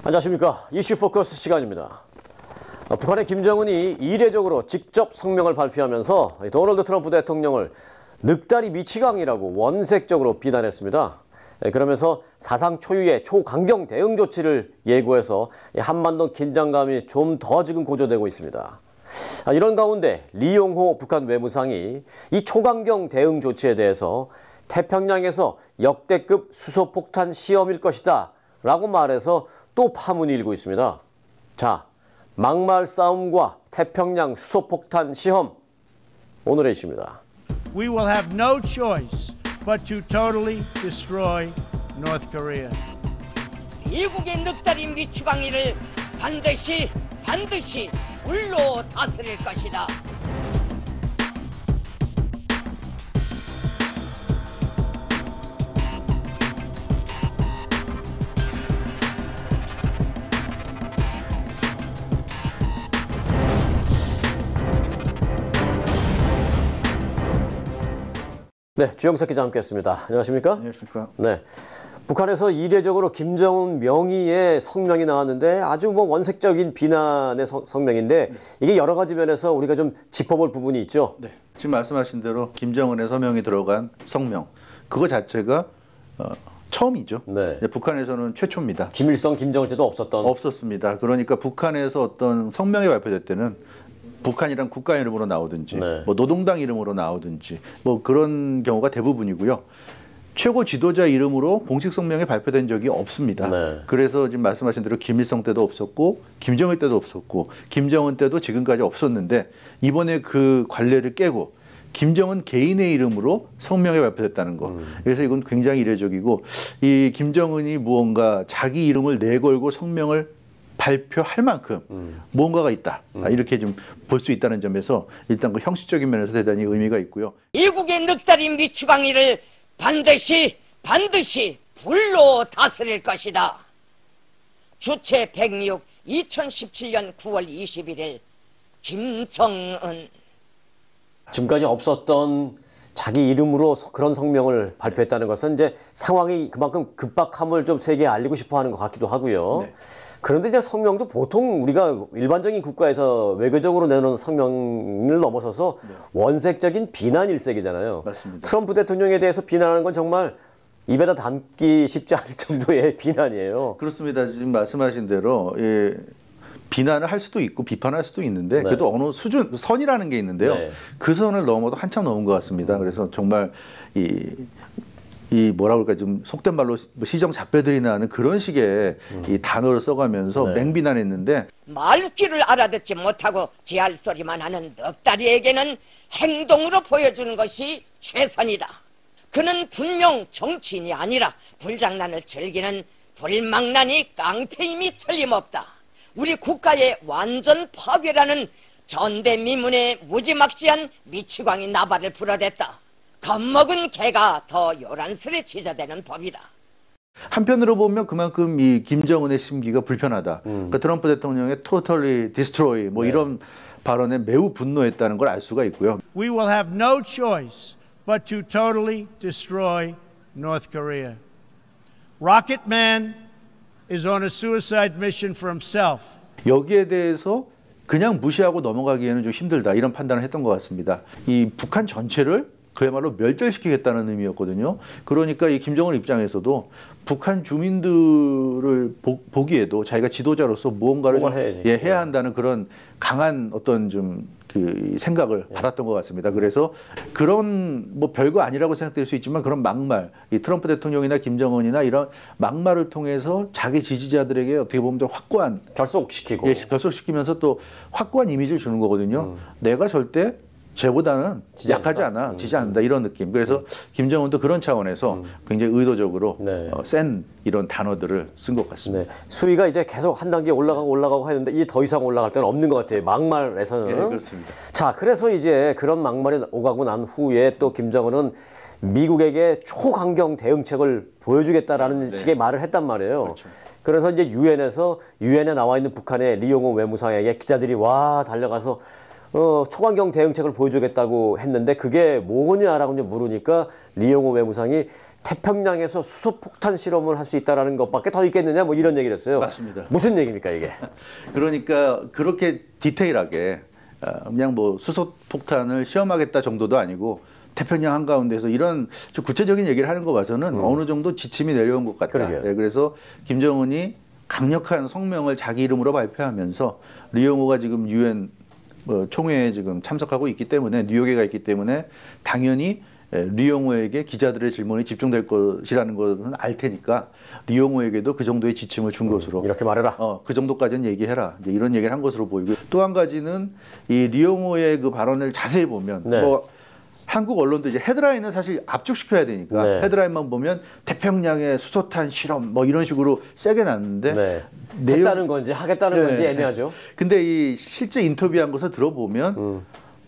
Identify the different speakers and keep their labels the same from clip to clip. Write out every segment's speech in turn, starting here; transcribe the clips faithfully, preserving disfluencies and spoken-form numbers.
Speaker 1: 안녕하십니까. 이슈 포커스 시간입니다. 북한의 김정은이 이례적으로 직접 성명을 발표하면서 도널드 트럼프 대통령을 늑다리 미치광이라고 원색적으로 비난했습니다. 그러면서 사상 초유의 초강경 대응 조치를 예고해서 한반도 긴장감이 좀 더 지금 고조되고 있습니다. 이런 가운데 리용호 북한 외무상이 이 초강경 대응 조치에 대해서 태평양에서 역대급 수소폭탄 시험일 것이다 라고 말해서 또 파문이 일고 있습니다. 자, 막말 싸움과 태평양 수소폭탄 시험, 오늘의 이슈입니다.
Speaker 2: We will have no choice but to totally destroy North Korea.
Speaker 3: 미국의 늑다리 미치광이를 반드시 반드시 불로 다스릴 것이다.
Speaker 1: 네, 주영석 기자 함께했습니다. 안녕하십니까?
Speaker 4: 안녕하십니까?
Speaker 1: 네, 북한에서 이례적으로 김정은 명의의 성명이 나왔는데 아주 뭐 원색적인 비난의 성, 성명인데 이게 여러 가지 면에서 우리가 좀 짚어볼 부분이 있죠.
Speaker 4: 네, 지금 말씀하신 대로 김정은의 서명이 들어간 성명, 그거 자체가 어, 처음이죠.
Speaker 1: 네.
Speaker 4: 북한에서는 최초입니다.
Speaker 1: 김일성, 김정일 때도 없었던.
Speaker 4: 없었습니다. 그러니까 북한에서 어떤 성명이 발표될 때는 북한이란 국가 이름으로 나오든지
Speaker 1: 네.
Speaker 4: 뭐 노동당 이름으로 나오든지 뭐 그런 경우가 대부분이고요. 최고 지도자 이름으로 공식 성명이 발표된 적이 없습니다.
Speaker 1: 네.
Speaker 4: 그래서 지금 말씀하신 대로 김일성 때도 없었고 김정일 때도 없었고 김정은 때도 지금까지 없었는데 이번에 그 관례를 깨고 김정은 개인의 이름으로 성명이 발표됐다는 거. 음. 그래서 이건 굉장히 이례적이고 이 김정은이 무언가 자기 이름을 내걸고 성명을 발표할 만큼 음. 무언가가 있다. 음. 이렇게 좀 볼 수 있다는 점에서 일단 그 형식적인 면에서 대단히 의미가 있고요.
Speaker 3: 미국의 늑다리 미치광이를 반드시 반드시 불로 다스릴 것이다. 주체 백육 이천십칠 년 구월 이십일일 김정은.
Speaker 1: 지금까지 없었던 자기 이름으로 그런 성명을 발표했다는 것은 이제 상황이 그만큼 급박함을 좀 세계에 알리고 싶어 하는 것 같기도 하고요. 네. 그런데 이제 성명도 보통 우리가 일반적인 국가에서 외교적으로 내놓은 성명을 넘어서서 네. 원색적인 비난 일색이잖아요.
Speaker 4: 맞습니다.
Speaker 1: 트럼프 대통령에 대해서 비난하는 건 정말 입에다 담기 쉽지 않을 정도의 비난이에요.
Speaker 4: 그렇습니다. 지금 말씀하신 대로 예, 비난을 할 수도 있고 비판할 수도 있는데 네. 그래도 어느 수준, 선이라는 게 있는데요. 네. 그 선을 넘어도 한참 넘은 것 같습니다. 그래서 정말 이 이 뭐라 그럴까 좀 속된 말로 시정잡배들이나 하는 그런 식의 음. 이 단어를 써가면서 네. 맹비난했는데
Speaker 3: 말귀를 알아듣지 못하고 지할 소리만 하는 늑다리에게는 행동으로 보여주는 것이 최선이다. 그는 분명 정치인이 아니라 불장난을 즐기는 불망난이 깡패임이 틀림없다. 우리 국가의 완전 파괴라는 전대미문의 무지막지한 미치광이 나발을 불어댔다. 겁먹은 개가 더 요란스레 짖어대는 법이다.
Speaker 4: 한편으로 보면 그만큼 이 김정은의 심기가 불편하다. 음. 그러니까 트럼프 대통령의 totally destroy 뭐 네. 이런 발언에 매우 분노했다는 걸 알 수가 있고요.
Speaker 2: We will have no choice but to totally destroy North Korea. Rocket Man is on a suicide mission for himself.
Speaker 4: 여기에 대해서 그냥 무시하고 넘어가기에는 좀 힘들다 이런 판단을 했던 것 같습니다. 이 북한 전체를 그야말로 멸절시키겠다는 의미였거든요. 그러니까 이 김정은 입장에서도 북한 주민들을 보, 보기에도 자기가 지도자로서 무언가를 좀 예, 해야 한다는 그런 강한 어떤 좀 그 생각을 예. 받았던 것 같습니다. 그래서 그런 뭐 별거 아니라고 생각될 수 있지만 그런 막말, 이 트럼프 대통령이나 김정은이나 이런 막말을 통해서 자기 지지자들에게 어떻게 보면 좀 확고한
Speaker 1: 결속시키고
Speaker 4: 예, 결속시키면서 또 확고한 이미지를 주는 거거든요. 음. 내가 절대 쟤보다는 약하지 않아, 지지 않는다 이런 느낌. 그래서 음. 김정은도 그런 차원에서 음. 굉장히 의도적으로 네. 어, 센 이런 단어들을 쓴 것 같습니다.
Speaker 1: 네. 수위가 이제 계속 한 단계 올라가고 올라가고 하는데 이게 더 이상 올라갈 때는 없는 것 같아요. 막말에서는.
Speaker 4: 네, 그렇습니다.
Speaker 1: 자, 그래서 이제 그런 막말이 오가고 난 후에 또 김정은은 미국에게 초강경 대응책을 보여주겠다라는 네. 식의 말을 했단 말이에요. 그렇죠. 그래서 이제 유엔에서 유엔에 나와 있는 북한의 리용호 외무상에게 기자들이 와 달려가서 어, 초강경 대응책을 보여주겠다고 했는데 그게 뭐냐라고 이제 물으니까 리용호 외무상이 태평양에서 수소폭탄 실험을 할 수 있다는 것밖에 더 있겠느냐 뭐 이런 얘기를 했어요.
Speaker 4: 맞습니다.
Speaker 1: 무슨 얘기입니까 이게?
Speaker 4: 그러니까 그렇게 디테일하게 그냥 뭐 수소폭탄을 시험하겠다 정도도 아니고 태평양 한가운데서 이런 좀 구체적인 얘기를 하는 거 봐서는 음. 어느 정도 지침이 내려온 것 같다. 네, 그래서 김정은이 강력한 성명을 자기 이름으로 발표하면서 리용호가 지금 유엔 뭐 총회에 지금 참석하고 있기 때문에 뉴욕에 가 있기 때문에 당연히 리용호에게 기자들의 질문이 집중될 것이라는 것은 알 테니까 리용호에게도 그 정도의 지침을 준 음, 것으로
Speaker 1: 이렇게 말해라.
Speaker 4: 어, 그 정도까지는 얘기해라. 이제 이런 얘기를 한 것으로 보이고 또 한 가지는 이 리용호의 그 발언을 자세히 보면
Speaker 1: 네.
Speaker 4: 뭐 한국 언론도 이제 헤드라인은 사실 압축시켜야 되니까
Speaker 1: 네.
Speaker 4: 헤드라인만 보면 태평양의 수소탄 실험 뭐 이런 식으로 세게 났는데
Speaker 1: 네.
Speaker 4: 내용...
Speaker 1: 했다는 건지 하겠다는
Speaker 4: 네.
Speaker 1: 건지 애매하죠.
Speaker 4: 근데 이 실제 인터뷰한 것을 들어보면
Speaker 1: 음.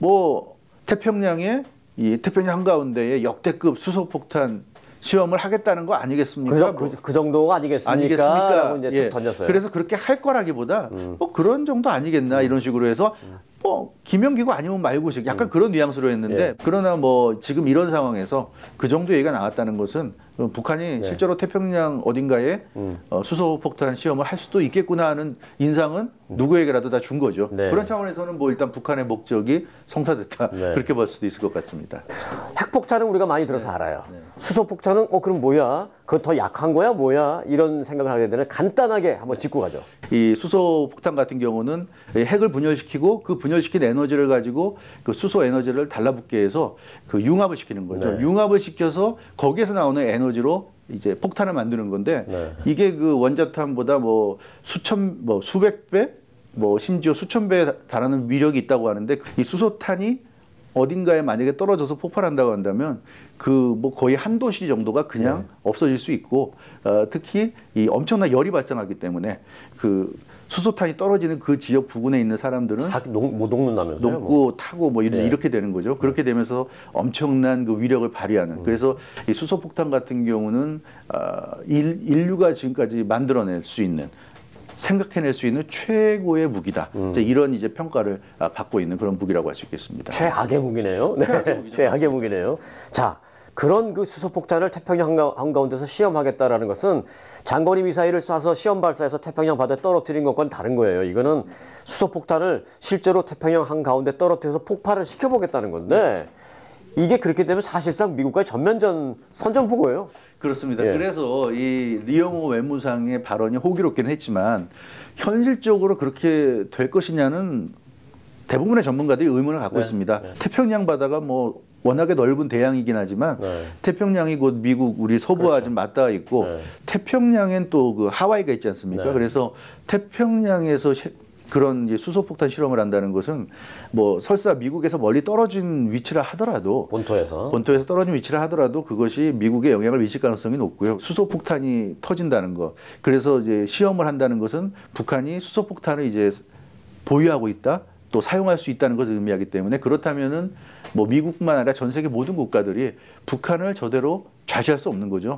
Speaker 4: 뭐 태평양에 이 태평양 한가운데에 역대급 수소폭탄 시험을 하겠다는 거 아니겠습니까?
Speaker 1: 그, 그, 그 정도가 아니겠습니까?
Speaker 4: 아니겠습니까?
Speaker 1: 라고 이제
Speaker 4: 예.
Speaker 1: 던졌어요.
Speaker 4: 그래서 그렇게 할 거라기보다
Speaker 1: 음.
Speaker 4: 뭐 그런 정도 아니겠나
Speaker 1: 음.
Speaker 4: 이런 식으로 해서
Speaker 1: 음.
Speaker 4: 뭐 김연기고 아니면 말고 약간 음. 그런 뉘앙스로 했는데
Speaker 1: 예.
Speaker 4: 그러나 뭐 지금 이런 상황에서 그 정도 얘기가 나왔다는 것은 북한이
Speaker 1: 네.
Speaker 4: 실제로 태평양 어딘가에
Speaker 1: 음.
Speaker 4: 어, 수소폭탄 시험을 할 수도 있겠구나 하는 인상은 누구에게라도 다 준 거죠.
Speaker 1: 네.
Speaker 4: 그런 차원에서는 뭐 일단 북한의 목적이 성사됐다
Speaker 1: 네.
Speaker 4: 그렇게 볼 수도 있을 것 같습니다.
Speaker 1: 핵폭탄은 우리가 많이 들어서
Speaker 4: 네.
Speaker 1: 알아요.
Speaker 4: 네.
Speaker 1: 수소폭탄은 어 그럼 뭐야? 그거 더 약한 거야? 뭐야? 이런 생각을 하게 되는 간단하게 한번 짚고 가죠.
Speaker 4: 이 수소폭탄 같은 경우는 핵을 분열시키고 그 분열시킨 에너지를 가지고 그 수소 에너지를 달라붙게 해서 그 융합을 시키는 거죠.
Speaker 1: 네.
Speaker 4: 융합을 시켜서 거기에서 나오는 에너지로 이제 폭탄을 만드는 건데
Speaker 1: 네.
Speaker 4: 이게 그 원자탄보다 뭐 수천 뭐 수백 배, 뭐 심지어 수천 배에 달하는 위력이 있다고 하는데 이 수소탄이 어딘가에 만약에 떨어져서 폭발한다고 한다면 그 뭐 거의 한 도시 정도가 그냥 네. 없어질 수 있고 어, 특히 이 엄청난 열이 발생하기 때문에 그 수소탄이 떨어지는 그 지역 부근에 있는 사람들은
Speaker 1: 다 녹, 못 녹는다면서요?
Speaker 4: 녹고
Speaker 1: 뭐.
Speaker 4: 타고 뭐 이렇게,
Speaker 1: 네.
Speaker 4: 이렇게 되는 거죠. 그렇게 되면서 엄청난 그 위력을 발휘하는. 음. 그래서 이 수소폭탄 같은 경우는 어, 일, 인류가 지금까지 만들어낼 수 있는 생각해낼 수 있는 최고의 무기다. 음. 이제 이런 이제 평가를 받고 있는 그런 무기라고 할 수 있겠습니다.
Speaker 1: 최악의 무기네요. 네. 최악의 무기죠. 최악의 무기네요. 자, 그런 그 수소폭탄을 태평양 한가운데서 시험하겠다라는 것은 장거리 미사일을 쏴서 시험 발사해서 태평양 바다에 떨어뜨린 것과는 다른 거예요. 이거는 수소폭탄을 실제로 태평양 한가운데 떨어뜨려서 폭발을 시켜보겠다는 건데 이게 그렇게 되면 사실상 미국과의 전면전 선전포고예요.
Speaker 4: 그렇습니다.
Speaker 1: 예.
Speaker 4: 그래서 이 리용호 외무상의 발언이 호기롭기는 했지만 현실적으로 그렇게 될 것이냐는 대부분의 전문가들이 의문을 갖고
Speaker 1: 네.
Speaker 4: 있습니다.
Speaker 1: 네.
Speaker 4: 태평양 바다가 뭐 워낙에 넓은 대양이긴 하지만
Speaker 1: 네.
Speaker 4: 태평양이 곧 미국 우리 서부와
Speaker 1: 그렇죠.
Speaker 4: 좀 맞닿아 있고
Speaker 1: 네.
Speaker 4: 태평양엔 또 그 하와이가 있지 않습니까?
Speaker 1: 네.
Speaker 4: 그래서 태평양에서 그런 이제 수소폭탄 실험을 한다는 것은 뭐 설사 미국에서 멀리 떨어진 위치라 하더라도
Speaker 1: 본토에서
Speaker 4: 본토에서 떨어진 위치라 하더라도 그것이 미국에 영향을 미칠 가능성이 높고요. 수소폭탄이 터진다는 것. 그래서 이제 시험을 한다는 것은 북한이 수소폭탄을 이제 보유하고 있다. 또 사용할 수 있다는 것을 의미하기 때문에 그렇다면은 뭐 미국뿐만 아니라 전 세계 모든 국가들이 북한을 저대로 좌시할 수 없는 거죠.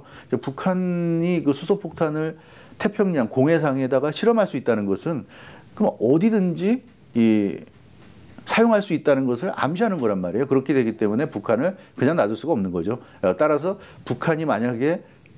Speaker 4: 북한이 그 수소폭탄을 태평양 공해상에다가 실험할 수 있다는 것은 그럼 어디든지 이 사용할 수 있다는 것을 암시하는 거란 말이에요. 그렇게 되기 때문에 북한을 그냥 놔둘 수가 없는 거죠. 따라서 북한이 만약에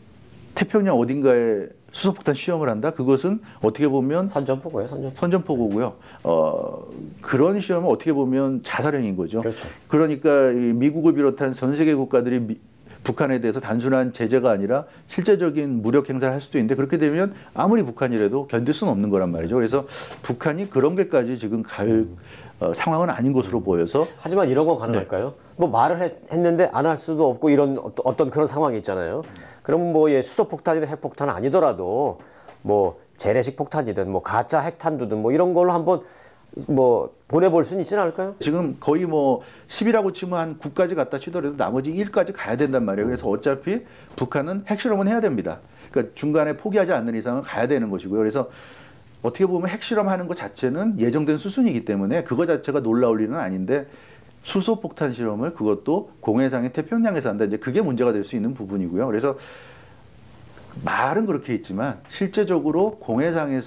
Speaker 4: 태평양 어딘가에 수소폭탄 시험을 한다? 그것은 어떻게 보면
Speaker 1: 선전포고예요. 선전포고.
Speaker 4: 선전포고고요. 어, 그런 시험은 어떻게 보면 자살행인 거죠.
Speaker 1: 그렇죠.
Speaker 4: 그러니까 이 미국을 비롯한 전 세계 국가들이 미, 북한에 대해서 단순한 제재가 아니라 실제적인 무력 행사를 할 수도 있는데 그렇게 되면 아무리 북한이라도 견딜 수는 없는 거란 말이죠. 그래서 북한이 그런 데까지 지금 갈 음. 어, 상황은 아닌 것으로 보여서.
Speaker 1: 하지만 이런 건 가능할까요? 네. 뭐 말을 했, 했는데 안 할 수도 없고 이런 어떤, 어떤 그런 상황이 있잖아요. 그럼 뭐 예, 수소폭탄이든 핵폭탄 아니더라도 뭐 재래식 폭탄이든 뭐 가짜 핵탄두든 뭐 이런 걸로 한번 뭐 보내볼 수는 있지는 않을까요?
Speaker 4: 지금 거의 뭐 십이라고 치면 한 구까지 갔다 치더라도 나머지 일까지 가야 된단 말이에요. 그래서 어차피 북한은 핵실험은 해야 됩니다. 그러니까 중간에 포기하지 않는 이상은 가야 되는 것이고요. 그래서 어떻게 보면 핵실험하는 것 자체는 예정된 수순이기 때문에 그거 자체가 놀라울 일은 아닌데 수소폭탄 실험을 그것도 공해상의 태평양에서 한다. 이제 그게 문제가 될 수 있는 부분이고요. 그래서 말은 그렇게 있지만 실제적으로 공해상에서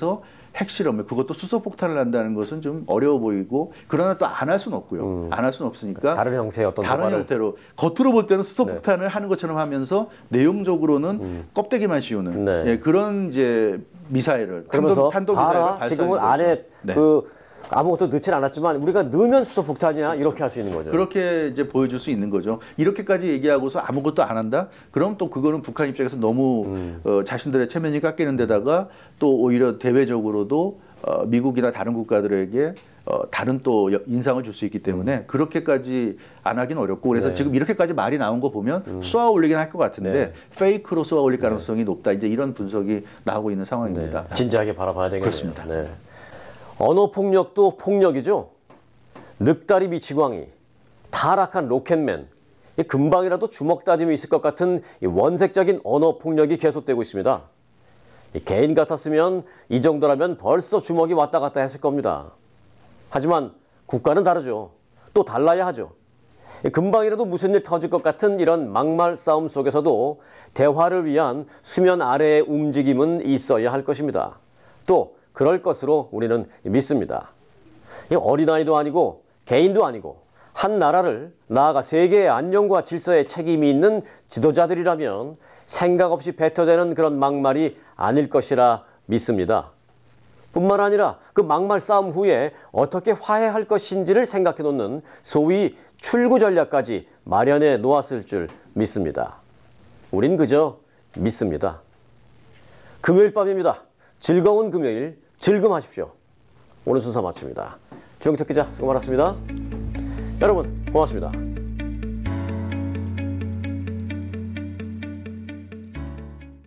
Speaker 4: 핵실험을 그것도 수소폭탄을 한다는 것은 좀 어려워 보이고 그러나 또 안 할 수는 없고요.
Speaker 1: 음.
Speaker 4: 안 할 수는 없으니까
Speaker 1: 다른 형태의 어떤
Speaker 4: 다른
Speaker 1: 도발을.
Speaker 4: 형태로 겉으로 볼 때는 수소폭탄을 하는 것처럼 하면서 내용적으로는
Speaker 1: 음.
Speaker 4: 껍데기만 씌우는
Speaker 1: 네.
Speaker 4: 예, 그런 이제 미사일을
Speaker 1: 그러면서
Speaker 4: 탄도, 탄도 미사일을
Speaker 1: 봐라,
Speaker 4: 발사하는
Speaker 1: 지금은
Speaker 4: 거죠.
Speaker 1: 안에
Speaker 4: 네.
Speaker 1: 그 아무것도 넣진 않았지만 우리가 넣으면 수소폭탄이야 이렇게 할 수 있는 거죠.
Speaker 4: 그렇게 이제 보여줄 수 있는 거죠. 이렇게까지 얘기하고서 아무것도 안 한다? 그럼 또 그거는 북한 입장에서 너무
Speaker 1: 음.
Speaker 4: 어, 자신들의 체면이 깎이는 데다가 또 오히려 대외적으로도 어, 미국이나 다른 국가들에게 어, 다른 또 여- 인상을 줄 수 있기 때문에 그렇게까지 안 하긴 어렵고 그래서
Speaker 1: 네.
Speaker 4: 지금 이렇게까지 말이 나온 거 보면 쏘아 올리긴 할 것 같은데
Speaker 1: 네.
Speaker 4: 페이크로 쏘아 올릴 가능성이 높다. 이제 이런 분석이 나오고 있는
Speaker 1: 네,
Speaker 4: 상황입니다.
Speaker 1: 진지하게 바라봐야 되겠네요.
Speaker 4: 그렇습니다.
Speaker 1: 네. 언어 폭력도 폭력이죠. 늑다리 미치광이, 타락한 로켓맨, 이 금방이라도 주먹 다짐이 있을 것 같은 이 원색적인 언어 폭력이 계속되고 있습니다. 이 개인 같았으면 이 정도라면 벌써 주먹이 왔다 갔다 했을 겁니다. 하지만 국가는 다르죠. 또 달라야 하죠. 이 금방이라도 무슨 일 터질 것 같은 이런 막말 싸움 속에서도 대화를 위한 수면 아래의 움직임은 있어야 할 것입니다. 또 그럴 것으로 우리는 믿습니다. 이 어린아이도 아니고 개인도 아니고 한 나라를 나아가 세계의 안녕과 질서에 책임이 있는 지도자들이라면 생각 없이 뱉어대는 그런 막말이 아닐 것이라 믿습니다. 뿐만 아니라 그 막말 싸움 후에 어떻게 화해할 것인지를 생각해 놓는 소위 출구 전략까지 마련해 놓았을 줄 믿습니다. 우린 그저 믿습니다. 금요일 밤입니다. 즐거운 금요일 즐금하십시오. 오늘 순서 마칩니다. 주영석 기자 수고 많았습니다. 여러분 고맙습니다.